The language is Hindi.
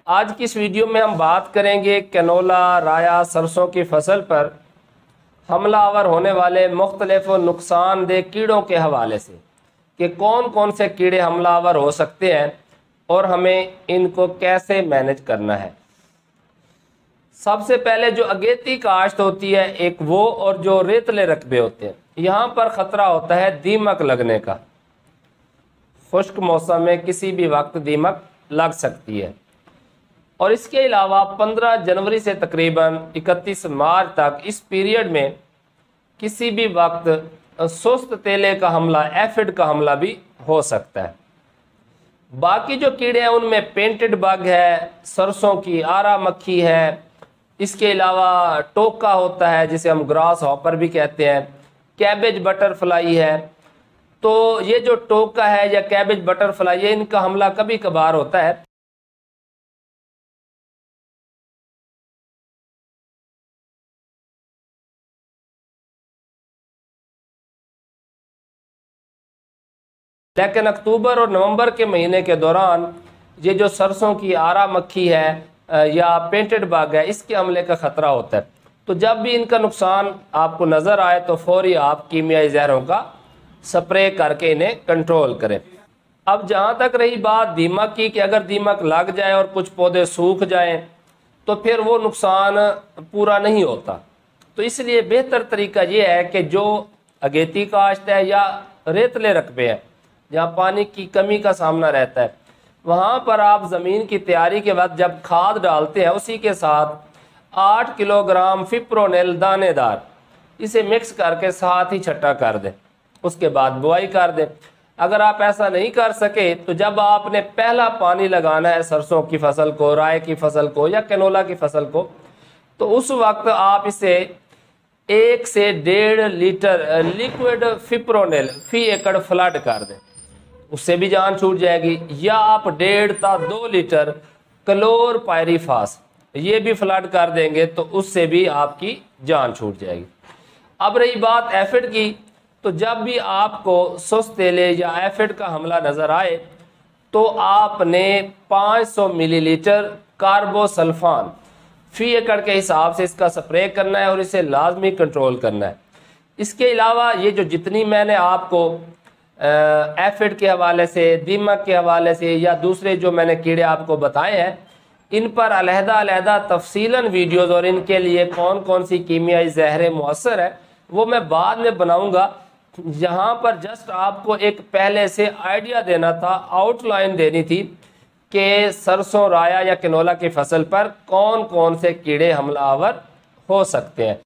आज की इस वीडियो में हम बात करेंगे कैनोला, राया, सरसों की फसल पर हमलावर होने वाले मुख्तलिफ नुकसानदेह कीड़ों के हवाले से कि कौन कौन से कीड़े हमलावर हो सकते हैं और हमें इनको कैसे मैनेज करना है। सबसे पहले जो अगेती काश्त होती है एक वो, और जो रेतले रकबे होते हैं, यहाँ पर ख़तरा होता है दीमक लगने का। खुश्क मौसम में किसी भी वक्त दीमक लग सकती है। और इसके अलावा 15 जनवरी से तकरीबन 31 मार्च तक इस पीरियड में किसी भी वक्त सुस्त तेले का हमला, एफिड का हमला भी हो सकता है। बाकी जो कीड़े हैं उनमें पेंटेड बग है, सरसों की आरा मक्खी है, इसके अलावा टोका होता है जिसे हम ग्रास हॉपर भी कहते हैं, कैबेज बटरफ्लाई है। तो ये जो टोका है या कैबेज बटरफ्लाई है, इनका हमला कभी कभार होता है। लेकिन अक्टूबर और नवंबर के महीने के दौरान ये जो सरसों की आरा मक्खी है या पेंटेड बग है, इसके हमले का ख़तरा होता है। तो जब भी इनका नुकसान आपको नज़र आए तो फौरी आप कीमियाई जहरों का स्प्रे करके इन्हें कंट्रोल करें। अब जहाँ तक रही बात दीमक की कि अगर दीमक लग जाए और कुछ पौधे सूख जाएं तो फिर वो नुकसान पूरा नहीं होता। तो इसलिए बेहतर तरीका ये है कि जो अगेती काश्त है या रेतले रकबे हैं जहाँ पानी की कमी का सामना रहता है, वहाँ पर आप ज़मीन की तैयारी के बाद जब खाद डालते हैं उसी के साथ 8 किलोग्राम फिप्रोनेल दानेदार इसे मिक्स करके साथ ही छट्टा कर दें। उसके बाद बुआई कर दें। अगर आप ऐसा नहीं कर सके तो जब आपने पहला पानी लगाना है सरसों की फसल को, राय की फसल को या कैनोला की फसल को, तो उस वक्त आप इसे 1 से 1.5 लीटर लिक्विड फिप्रोनेल फी एकड़ फ्लड कर दें, उससे भी जान छूट जाएगी। या आप 1.5 से 2 लीटर क्लोर पायरीफास ये भी फ्लड कर देंगे तो उससे भी आपकी जान छूट जाएगी। अब रही बात एफिड की, तो जब भी आपको सुस्त तेले या एफिड का हमला नज़र आए तो आपने 500 मिलीलीटर कार्बोसल्फान फी एकड़ के हिसाब से इसका स्प्रे करना है और इसे लाजमी कंट्रोल करना है। इसके अलावा ये जो जितनी मैंने आपको एफिड के हवाले से, दीमक के हवाले से या दूसरे जो मैंने कीड़े आपको बताए हैं, इन पर अलहदा तफसीलन वीडियोज़ और इनके लिए कौन कौन सी कीमियाई जहरें मुअस्सर है वो मैं बाद में बनाऊंगा। यहाँ पर जस्ट आपको एक पहले से आइडिया देना था, आउटलाइन देनी थी कि सरसों, राया या कैनोला की फसल पर कौन कौन से कीड़े हमलावर हो सकते हैं।